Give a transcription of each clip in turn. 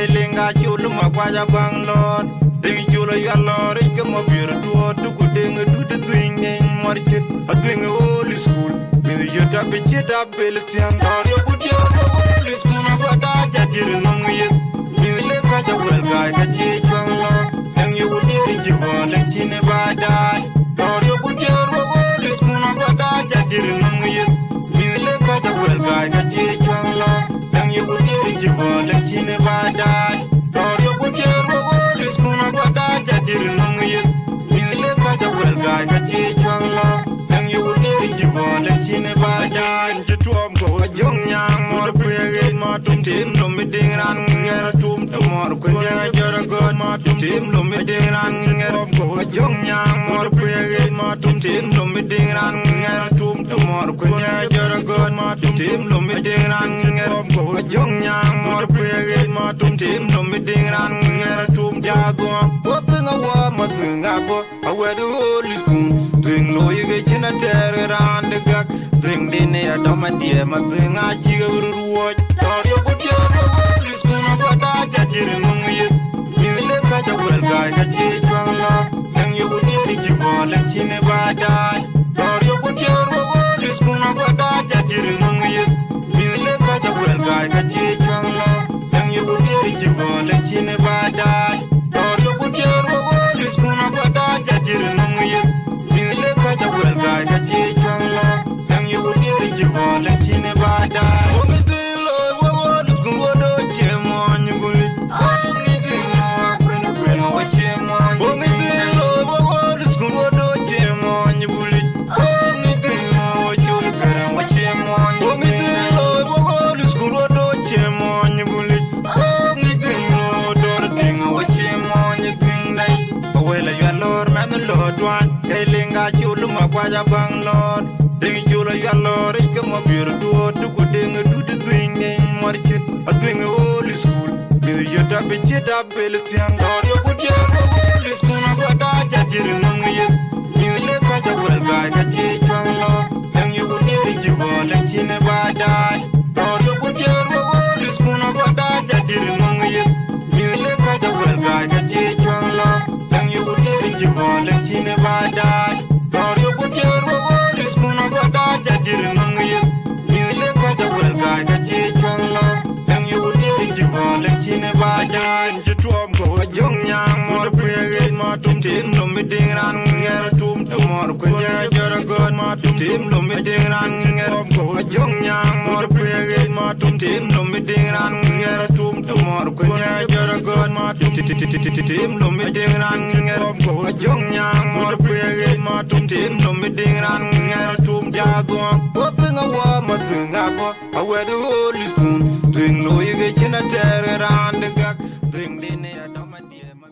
Kailinga chulu makwaja bang lord. Ding chulu ya lord. Ike mo biru duo. Tuku ding du de twing in market. A twing holy school. Mizi yota bichita bilitian. Dario budio holy school. Makwada jadiru nungu. Mizi leka jawel gai kachi chwang lord. Ding yu budiri jibon lek chine badai. Dario budio holy school. Makwada jadiru nungu. Mizi leka jawel gai kachi chwang lord. Ding yu budiri jibon lek chine badai. Dario budio holy school. Makwada jadiru nungu. Mizi leka jawel gai kachi chwang lord. Ding yu budiri jibon lek chine badai. Jituam ko jong nyang mor pege ma tum tim no mi ding ran ngera tum mor ko nya jara god ma tum tim no mi ding ran ngera ko jong nyang mor pege ma tum tim no mi ding ran ngera tum mor ko nya jara god ma tum tim no mi ding ran ngera ko jong nyang mor pege ma tum tim no mi ding ran ngera tum jago open a wa ma tunga bo awedu holy school ding lo yige china ter ran de gak ding dine adoma die ma tunga chiga ruwoj Dario budio holy school ma kwada jadiru nungu yit Mizile ka jawel gai ka chi chwang lo Yang yu budiri jibon lek chine badai Dario budio holy school ma kwada jadiru nungu yit Mizile ka jawel gai ka chi chwang lo Yang yu budiri jibon lek chine badai Dario budio holy school ma kwada jadiru nungu yit Mizile ka jawel gai ka chi chwang lo Yang yu budiri jibon lek chine badai Kailinga chulu makwaja bang lord. Ding chulu ya lord. Ike mo biru duo. Tuku ding du de twing in market. A twing holy school. Mizi yota bichita bilitian. Dario budio holy school. Makwada jadiru nungu yit. Mizi leka jawel gai kachi chwang lord. Yang yu budiri jibon lek chine badai. Dario budio holy school. Makwada jadiru nungu yit. Mizi leka jawel gai kachi chwang lord. Yang yu budiri jibon lek chine badai. Dario budio holy school. Makwada jadiru nungu yit. Mizi leka jawel gai kachi chwang lord. Yang yu budiri jibon lek chine badai. Jituam ko jong nyang mor pege ma tum tim no mi ding ran ngera tum mor ko nya jara god ma tum tim no mi ding ran ngera ko jong nyang mor pege ma tum tim no mi ding ran ngera tum mor ko nya jara god ma tum tim no mi ding ran ngera ko jong nyang mor pege ma tum tim no mi ding ran ngera tum jago open a wa ma tunga bo awedu holy school ding lo yige china ter ran de gak ding dine adoma die ma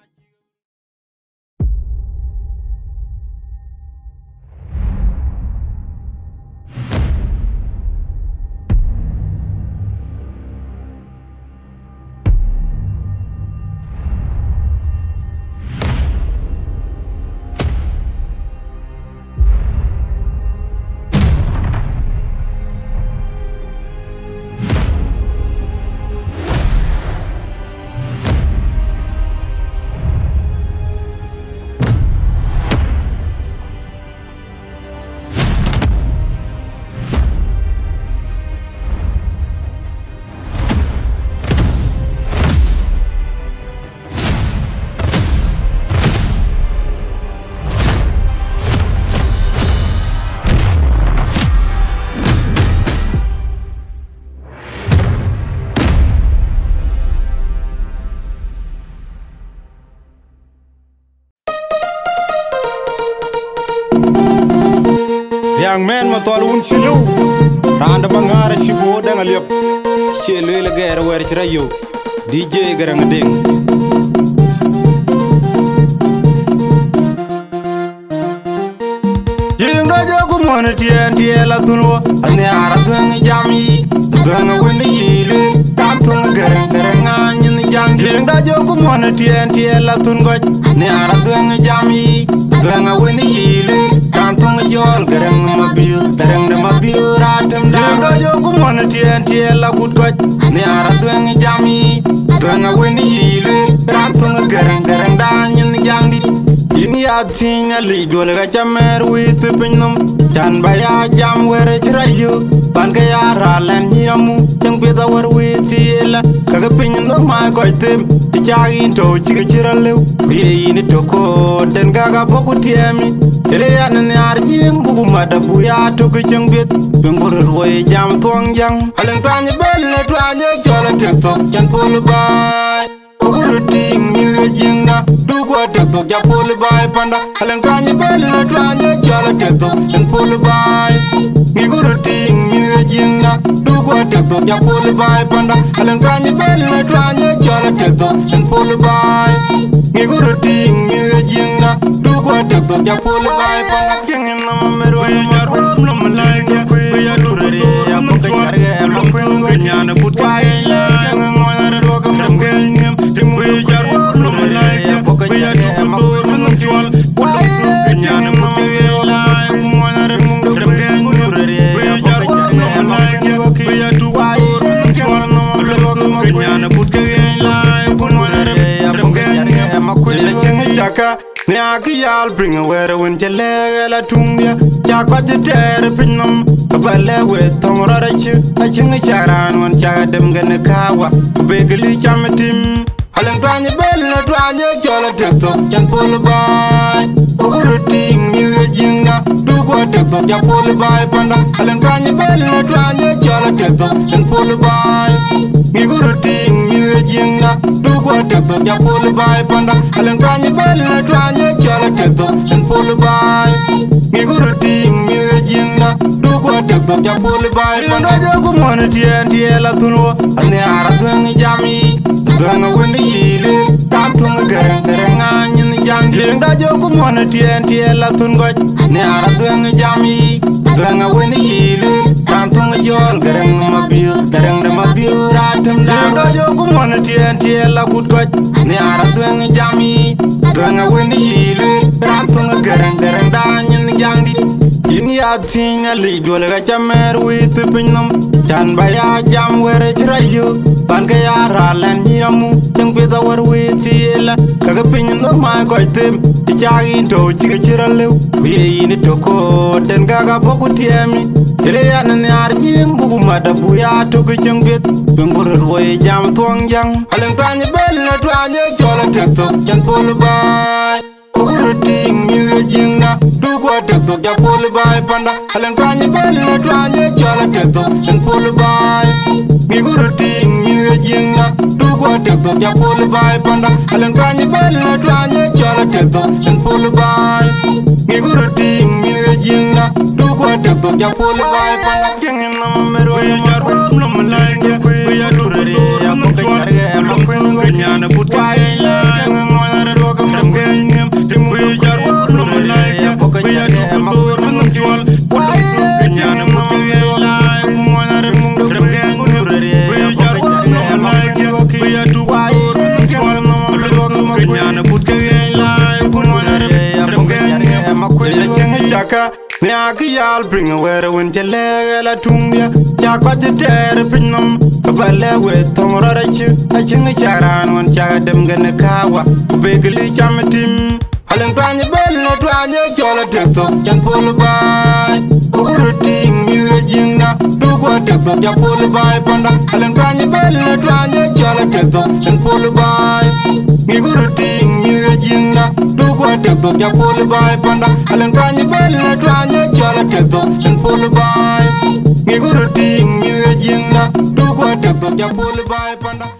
Yang men ma tol un silu randa bangara shibo danga lep shelu le gere wer ci rayo DJ garang ding Ying do jogu mon tien la tunwo ane ara tun jami danga woni yilu tam tun garang anyin jam Ying do jogu mon tien la tun goj ne ara tun jami danga woni yilu tam tun jol garang mabiu ratem da do jogu mon tien la gut goj ne ara tun jami Danga weni yilu rantunga garang garang danyin jangdi ini atinya li dole ga chamer wit pinnum chan baya jam were chirayo ban ga yara len nyamu jang peta war wit yela kaga pinno ma ko tem ti chagi to chiga chiralew ye ini toko den gaga boku tiemi ele ya ne arjing bugu mada buya to ke jang bet bengor roye jam tuang jang alen tanya belle tanya jola tekto chan pol bay ting mi jinda du gwa tekto ja pol bay panda alen tanya belle tanya jola tekto chan pol bay mi guru ting mi jinda du gwa tekto ja pol bay panda alen tanya belle tanya jola tekto chan pol bay mi guru ting mi jinda du gwa tekto ja pol bay panda tingin na mero ya rom no malanga ya durare ya poka yarga ya poka nyana putka ya ngona ro kam ram gem timu ya rom no malanga ya poka yarga ya poka ngol nyana putka ya ngona ro kam gem durare ya poka yarga ya malanga ya tuwa ro kam nyana putka ya ngona ro kam gem ya makwela chenga chaka Nyaki yal bring a wear when Jalega la tungia, Jacquat the terror pinum, Kabale with Tomarachu, a chinga charan when Chagadam Ganakawa, Begally chamatim, Alangani Bella, Tranya, Jola Teto, and Polabai, Uruting, Jinga, Dugua Teto, Japolabai Panda, Alangani Bella, Tranya, Jola Teto, and Polabai, Uruting, Jinga, Dugua Teto, Japolabai Panda, Alangani Bella, Tranya, Jola Teto, and Polabai, Uruting, Jinga, Dugua Teto, Japolabai Panda, Community and Yella Tuno, and the Arab Jami. Danga wendi yilu Tantunga garang garang nyin jang Dingda joku mwana TNT la tungoj Ni ara danga jami Danga wendi yilu Tantunga jol garang mabiur Garang da mabiur atem da Dingda joku mwana TNT la kutkoj Ni ara danga jami Danga wendi yilu Tantunga garang garang da nyin jang di Ini atinya li dole ga chamer wit pinnum Chan baya jam were chirayo ban ga yara len nyamu jang peta war wit yela kaga pinno ma ko tem ti chagi to chiga chiralew ye ini toko den gaga boku tiemi ele ya ne arjing bugu mada buya to ke jang bet bengor roye jam tuang jang alen tanya belle tanya jola tekto chan pol bay Uruting mi jinda du gwa tekto ja pol bay panda alen tanya belle tanya jola tekto chan pol bay mi uruting mi jinda du gwa tekto ja pol bay panda alen tanya belle tanya jola tekto chan pol bay mi uruting mi jinda du gwa tekto ja pol bay panda tingin na mero ya rom no malanga ya durare ya poka yarga ya poka nyana putka ya ngona ro kam gem timu ya rom no malanga ya poka yarga ya makwela ngol nyana putka ya ngona ro kam gem durare ya poka yarga ya malanga ya tuwa ro kam nyana putka ya ngona ro kam gem ya makwela chenga chaka Nyaki yal bring a wear when Jalega la tungia, Jacquat the terror pinum, Kabale with Tomarachu, a chinga charan when Chagadam Ganakawa, Begally chamatim, Alangani Bella, Tranya, Jola Teto, and Polabai, Uruting, Jinda, Dugua Teto, Japolabai Panda, Alangani Bella, Tranya, Jola Teto, and Polabai, Uruting, Jinda, Dugua Teto, Japolabai Panda, Alangani Bella, Tranya, Jola Teto, and Polabai, Uruting, Jinda, Dugua Teto, Japolabai Panda.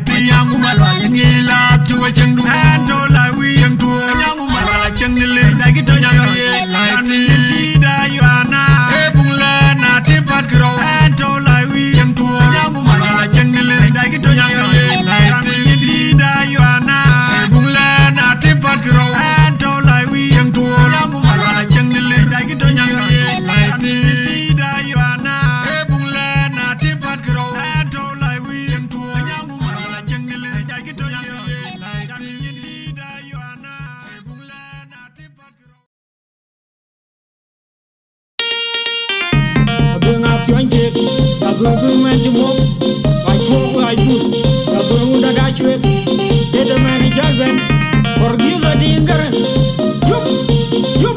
ti yangu malwa ngila tuwe chengdu ento la wi yang tu yangu malwa chengile da gito nyaga ye la ti da yana e bungla na te pat gro ento la wi yang tu yangu malwa chengile da gito nyaga ye la ti da yana e bungla na te pat gro ento la wi yang tu yangu malwa chengile da gito nyaga ye la ti da yana e bungla na te pat gro ento la wi yang tu yangu malwa chengile da gito nyaga ye la ti da yana e bungla na te pat gro Agung ap chuan kek, agung gung man jumok, ai chuok ai put, agung udah dah cuek, dia man jagan, pergi jadi ingkaran, yup, yup.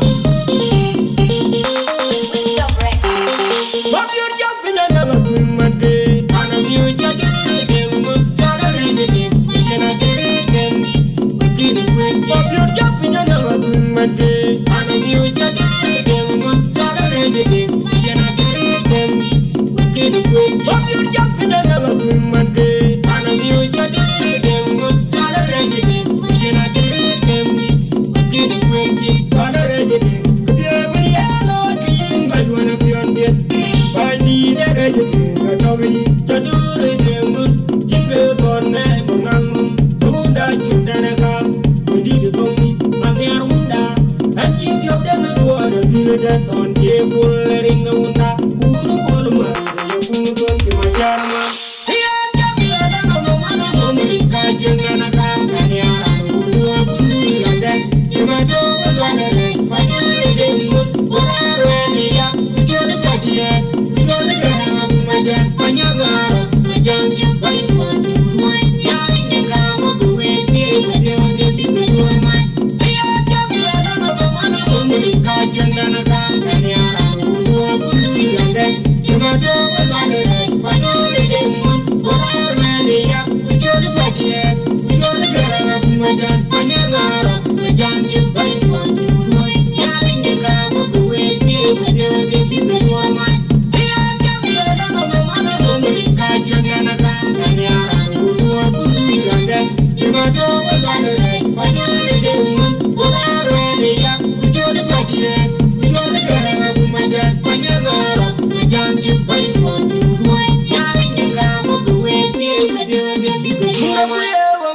Bab yur jap penyana agung man ke, anam yur jadi demut pada rezeki, kena kereken, begini gue. Bab yur jap penyana agung man ke, anam yur jadi demut pada rezeki, kena kereken. Bab yur jap penyana agung man ke, anam yur jadi demut pada rezeki, kena kereken, begini gue. Pada rezeki, dia berialo kian gaduan pion dia, bani dia rezeki gatogi, jadur demut, hingga kone bangam, muda kita nakal, budi ditongi, mati arunda, haji dia dengan dua rezeki dan ton jebul lering unda, kuru kuru mari dia kuru kemajarma. Hian jami ada ngomong mana Amerika jangan nakal, kani orang dua bunyi radan, cuma doa galere, pagi demut, orang Indonesia, ujian kajian, ujian negara aku majan, banyak gara, majan jempai pun, main yang ini kamu duit, dia bisa jual main. Hian jami ada ngomong mana Amerika jangan nakal, kani orang dua bunyi radan, cuma doa galere, pagi demut, orang Indonesia, ujian kajian, ujian negara aku majan, banyak gara, majan jempai pun, main yang ini kamu duit, dia bisa jual main. Hian jami ada ngomong mana Amerika jangan nakal, kani orang dua bunyi radan, cuma doa galere, pagi demut, orang Indonesia, ujian kajian, ujian negara aku majan, banyak gara, majan jempai pun, main yang ini kamu duit, dia bisa jual main.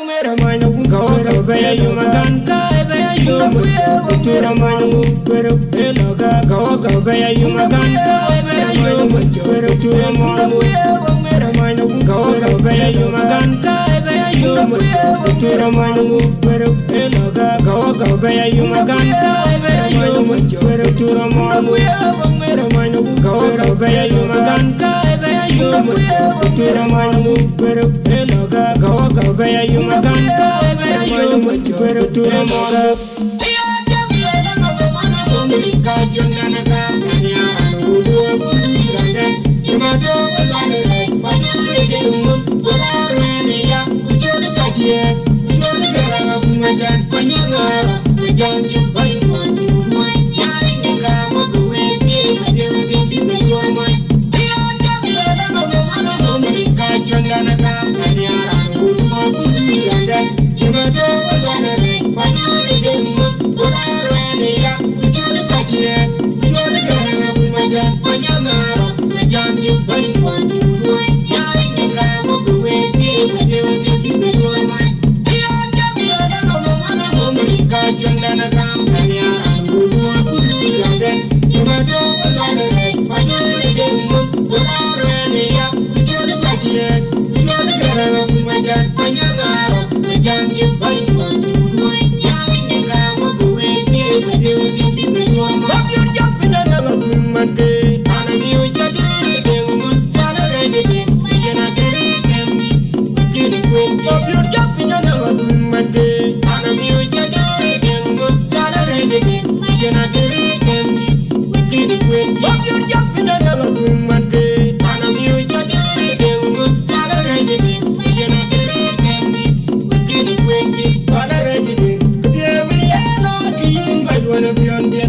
Amerika jangan nakal, kani orang dua bunyi radan, cuma doa galere, pagi demut, orang Indonesia, ujian kajian, ujian negara aku majan, banyak gara, majan jempai pun, main yang ini kamu duit, dia bisa jual main. Hian jami ada ngomong mana Amerika jangan nakal, kani orang dua bunyi radan, cuma doa galere, pagi demut, orang Indonesia, ujian kajian, ujian negara aku majan, banyak gara, majan jempai pun, main yang ini kamu duit, dia bisa jual main. Hian jami ada ngomong mana Amerika jangan nakal, kani orang dua bunyi radan, cuma doa galere, pagi demut, orang Indonesia, ujian kajian, ujian negara aku majan, banyak gara, majan jempai pun, main yang ini kamu duit, dia bisa jual main. Bab yur jap penyana agung man ke, anam yur jadi demut pada rezeki, kena kereken, begini gue. Bab yur jap penyana agung man ke, anam yur jadi demut pada rezeki, kena kereken, begini gue. Bab yur jap penyana agung man ke, anam yur jadi demut pada rezeki, kena kereken, begini gue. Pada rezeki, dia berialo kian gaduan pion dia,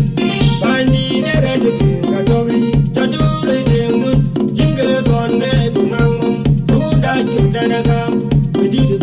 bani dia rezeki gatogi, jadur demut, hingga kone bangam, muda kita nakal, budi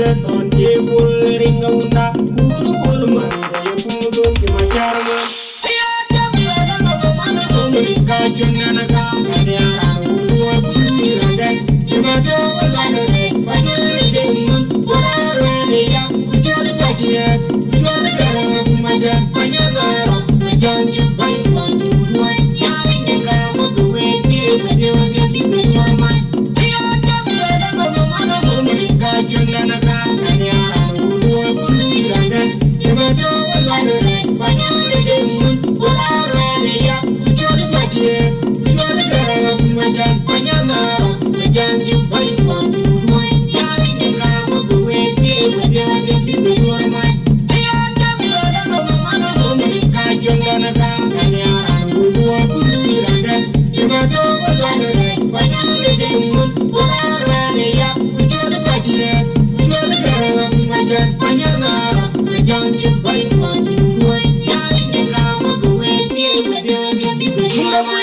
Ida ton je bol ringa unda kulu bol mari da ya kumudo ki macharma ya tabi ada no mana no ringa jungana ka kanya ulu kulu irande imato wala re padure de mun wala re ya ujol kajiya ujol garanga kumaja panyagaro majanju bai konju duai ya inga mo duwe ti de wa ti de norma ya tabi ada no mana no ringa jungana ka kanya ulu kulu irande imato wala re padure de mun wala re ya ujol kajiya ujol garanga kumaja panyagaro majanju bai konju duai ya inga mo duwe ti de wa ti de norma ya tabi ada no mana no ringa jungana ka kanya ulu kulu irande imato wala re padure de mun wala re ya ujol kajiya ujol garanga kumaja panyagaro majanju bai konju duai ya inga mo duwe ti de wa ti de norma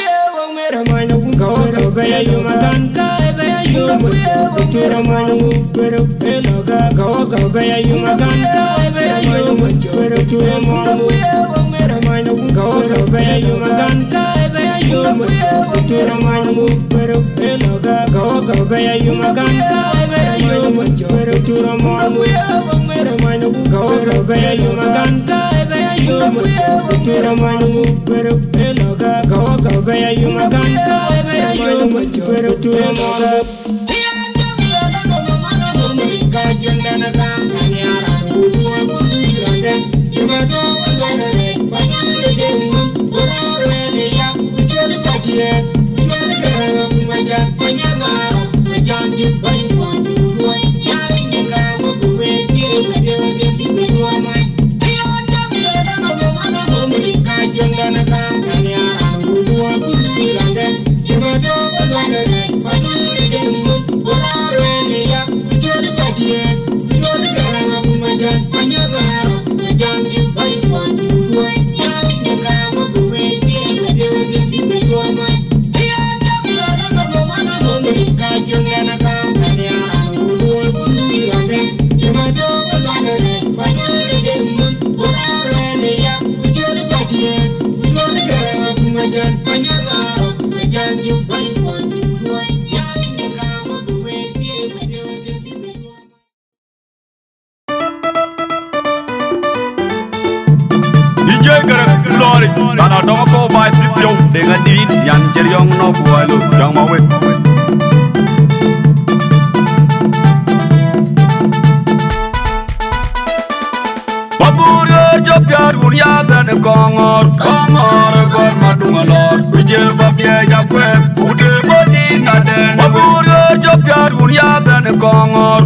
Gaya yo maganka gaya yo mutura manu pero eloga gaya yo maganka gaya yo mutura manu mera manu gaya yo maganka gaya yo mutura manu pero eloga gaya yo maganka gaya yo mutura manu mera manu gaya yo maganka gaya yo mutura manu pero eloga gaya yo maganka gaya yo pero tu amor ya ya no mana no ringa jungana ka kanya ulu kulu irande imato wala re padure de mun wala re ya ujol kajiya ujol garanga kumaja panyagaro majanju bai konju duai ya inga mo duwe ti de norma ya ya no mana no ringa jungana ka kanya ulu kulu irande imato wala re padure de mun wala re ya ujol kajiya ujol garanga kumaja panyagaro majanju bai konju duai ya inga mo duwe ti de norma ya ya no mana no ringa jungana ka kanya ulu kulu irande imato wala re padure de mun wala re ya ujol kajiya ujol garanga kumaja panyagaro majanju bai konju duai ya inga mo duwe ti de norma DJ Garang Lori Dana Doko Bai Sityo dengan Din Yan Jeriong No Kualu Yang Mawe Babur Jopyar Uria Dan Kongor Kor Madungalor Kuje Babye Jakwe Ude Bodi Naden Babur Jopyar Uria Dan Kongor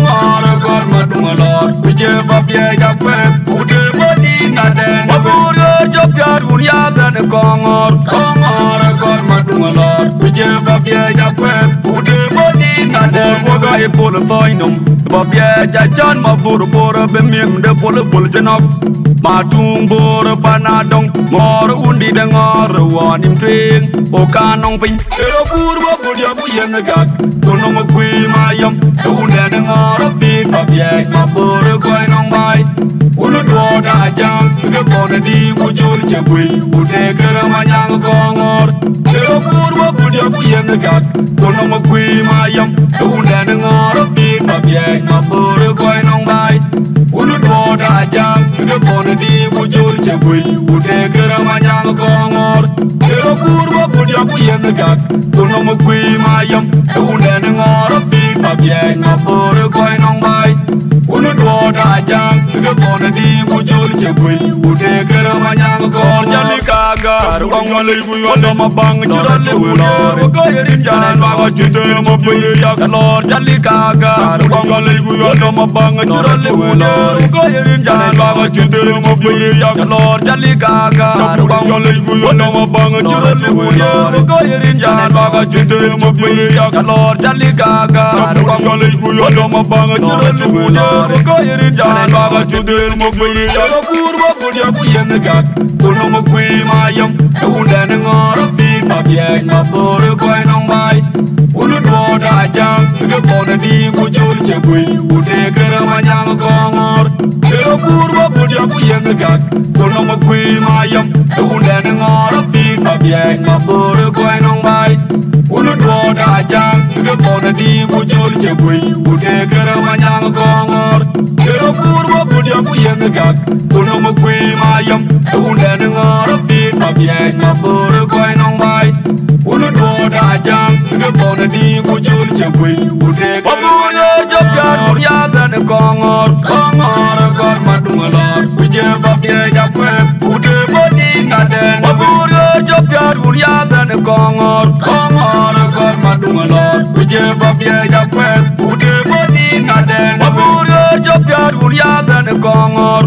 Kor Madungalor Kuje Babye Jakwe Ude Bodi Naden Babur Jopyar Uria Dan Kongor Kor Madungalor Kuje Babye Jakwe Ude Bodi Naden Boga Ipul Toinum Babye Jachan Mabur Bora Bemim De Pul Janok Matung bor panadong ngor undi de ngor wanim twing o kanong pin ero kurwa budya buyen gak kono magwi mayam unde de ngor bi babye mabor koy nong bai ulu do da jang ke kono di bujul chebui ude gera manyang kongor ero kurwa budya buyen gak kono magwi mayam unde de ngor bi babye mabor koy nong bai ulu do da jang ke kono di bujul chebui ude gera manyang kongor ero kurwa budya buyen gak kono magwi mayam unde de ngor bi babye mabor koy nong bai ulu do da jang ke kono di bujul chebui ude gera manyang kongor jalika gar ngole buyo do mabang jurale ulor ko yerin jalan wa chite mo buyo ya lor jalika gar ngole buyo do mabang jurale ulor ko yerin jalan wa chite mo buyo ya lor jalika gar ngole buyo do mabang jurale ulor ko yerin jalan wa chite mo buyo ya lor jalika gar ngole buyo do mabang jurale ulor ko yerin jalan wa chite mo buyo ya kurwa budya buyen gak kono mo kwi mayam unde ngor bi babye mabor koy nong bai ulu do da jang jang ke pona di ku jul che bui ute kera manyang kongor kera kurwa budya ku yen gak kono ma kui mayam unde ngor pi pa bie ma bor ko nong bai ulu do da jang ke pona di ku jul che bui ute kera manyang kongor kera kurwa budya ku yen gak kono ma kui mayam unde ngor pi pa bie ma bor ko nong bai ulu do da jang ke pona di ku jul che bui ute kera Jopjar ya dan kongor kor madungalor kuje babye jakwe ute bodi naden Babur Jopjar ya dan kongor kor madungalor kuje babye jakwe ute bodi naden Babur Jopjar ya dan kongor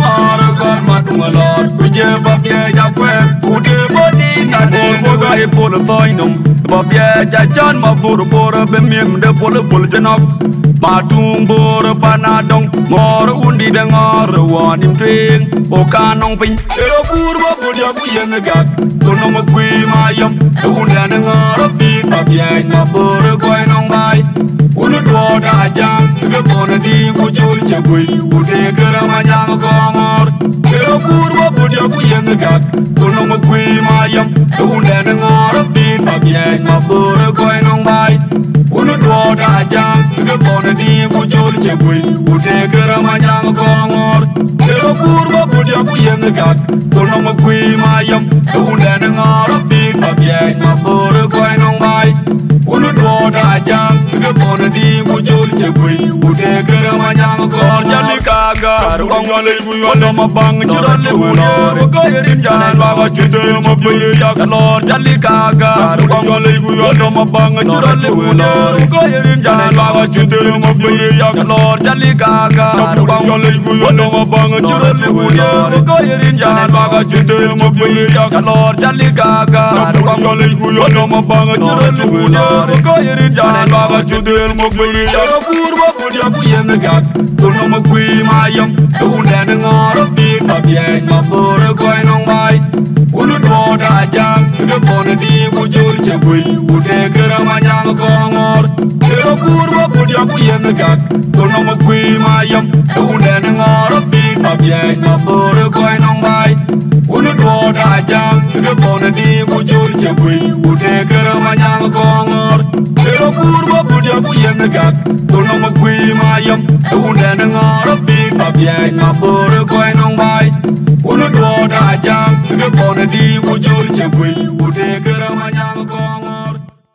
kor madungalor kuje babye jakwe ute bodi naden Boga ipol toinum babye jachan mabur bor bemiem de pol janok Matung bor panadong ngor undi de ngor wanim twing o kanong pin ero kurwa budya ku yen gak kono ma kui mayam unda de ngor pi babye na bor koi nong bai ulu do da jang ke pona di ku jul che bui ute kera manyang kongor ero kurwa budya ku yen gak kono ma kui mayam unda de ngor pi babye na bor koi nong bai ulu do da jang ke pona di ku jul che bui ute kera manyang kongor ero kurwa budya ku yen gak kono ma kui mayam unda de ngor pi babye na bor koi nong bai ulu do da jang ke pona di ku jul che bui ute kera manyang kongor jalika gar ngale bu yono ma bang jurale wulor ko yerim janan wa ga chite ma bu ya lor jalika gar ngale bu yono ma bang jurale wulor ko yerim janan wa ga chite ma bu ya lor jalika gar ngale bu yono ma bang jurale wulor ko yerim janan wa ga chite ma bu ya lor jalika gar ngale bu yono ma bang jurale wulor ko yerim janan wa ga chite ma bu ya kurwa budya ku yen gak kono ma kui mayam unda de ngor pi babye ma bor koi nong bai ulu do da jang ke pona di ku jul che bui ute kera manyang kongor ero kurwa budya ku yen gak kono ma kui mayam unda de ngor pi babye ma bor koi nong bai ulu do da jang ke pona di ku jul che bui ute kera manyang kongor ero kurwa budya ku yen gak kono ma kui mayam unda de ngor pi babye ma bor koi nong bai ulu do da jang ke pona di ku jul che bui ute kera manyang kongor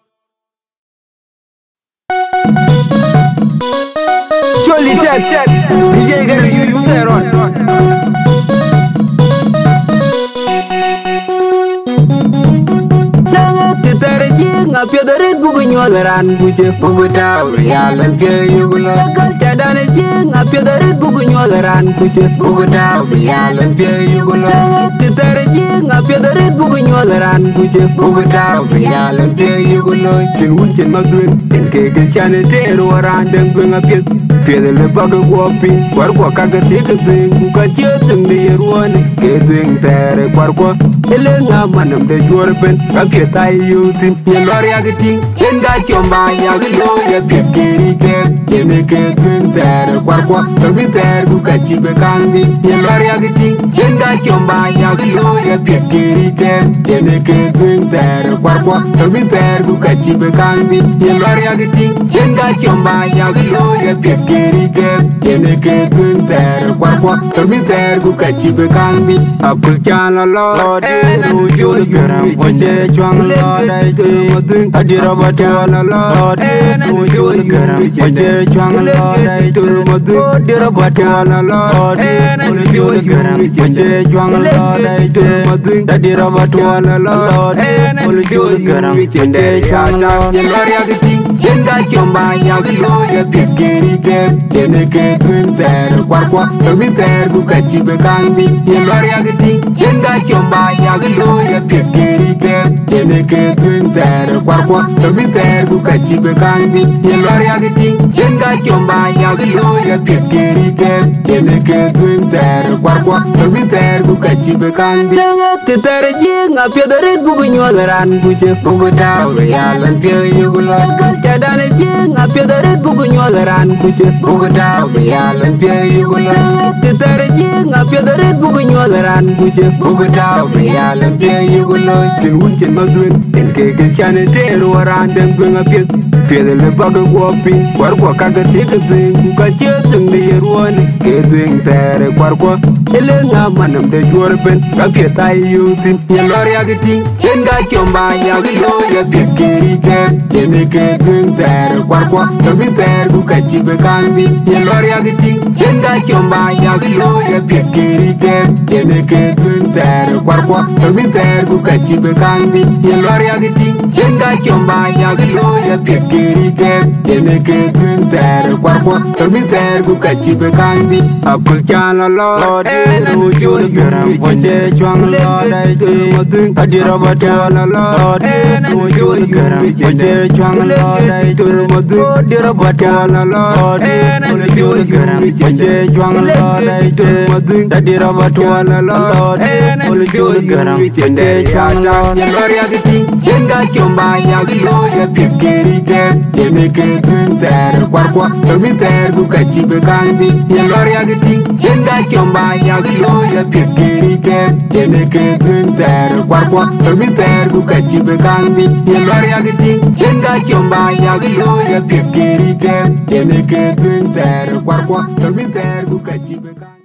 Jolly Ted, DJ Gary, you there on. Apia the red book in your ran, which a Bogota, real and pure you will like Tadan again. Apia the red book in your ran, which a Bogota, real and pure you will like Tadan. Apia the red book in your ran, which a Bogota, real and pure you will like in Winton Madrid, and Kegel Channel Terror around and bring a pit. Pia the bag of whopping, Quarquaka take a thing, who got you to be a one, getting there, Quarqua, Elena Manam, the European, Apia Tai Youth. Yagting, and got your mind, Yaglo, a pickery tent, you make a twin there, Quarqua, the repair who got you becoming. Yagting, and got your mind, Yaglo, a pickery tent, you make a twin there, Quarqua, the repair who got you becoming. Yagting, and got your mind, Yaglo, a pickery tent, you make a twin there, Quarqua, the repair who got you becoming. A Kulchana Lord, and you get what they twang Lord. Adira batwana Lord, and you get a twang Lord, I do Adira batwana Lord, and you get a twang Lord, I do Adira batwana Lord, and you get a twang Lord. You got your mind, Yaglo, a pickery tent, you make a twin there, Quarqua, the repair who got you becoming. You got your mind, Yaglo, a pickery tent, you make a twin there, Quarqua, the repair who got you becoming. You got your mind, Yaglo, a pickery tent, you make a twin there, Quarqua, the repair who got you becoming. The Tarajing up your red book in your ran, which a Bogota, real and pure you will like. Tadan again, apedare bugu nyodaran kuche bugu tau bialan pie yugula titare jing apedare bugu nyodaran kuche bugu tau bialan pie yugula tin wunchen madun en ke chane teru waran den dun aped pedele baga gopi war ko kaga tike dun ku ka chetun de yeruan ke dun tere war ko ele nga manam de jorben ka pietai yutin yelor yagitin en ga chomba yagilo ya pikiri ke yene ke dun tere war ko mi ter ku ka chibe kandi yelor yagitin en ga chomba yagilo ya pikiri ke yene ke dun tere war ko mi ter ku ka chibe kandi yelor yagitin en ga chomba yagilo ya pikiri ke yene ke dun tere war ko mi ter ku ka chibe kandi akul chala lord ru jul garam wache chwang lo dai ti adira batwala lord ru jul garam wache chwang lo dai ti adira batwala lord ru jul garam wache chwang lo dai ti adira batwala lord ru jul garam wache chwang lo yelor yagitin enga chomba yagilo ya pikiri ke yene ke dun tere war ko mi ter ku ka chibe kandi yelor yagitin enga chomba yagilo ya pikiri ke yene ke dun tere war ko mi ter ku ka chibe kandi yelor yagitin enga chomba yagilo ya pikiri ke yene ke dun tere war ko mi ter ku ka chibe kandi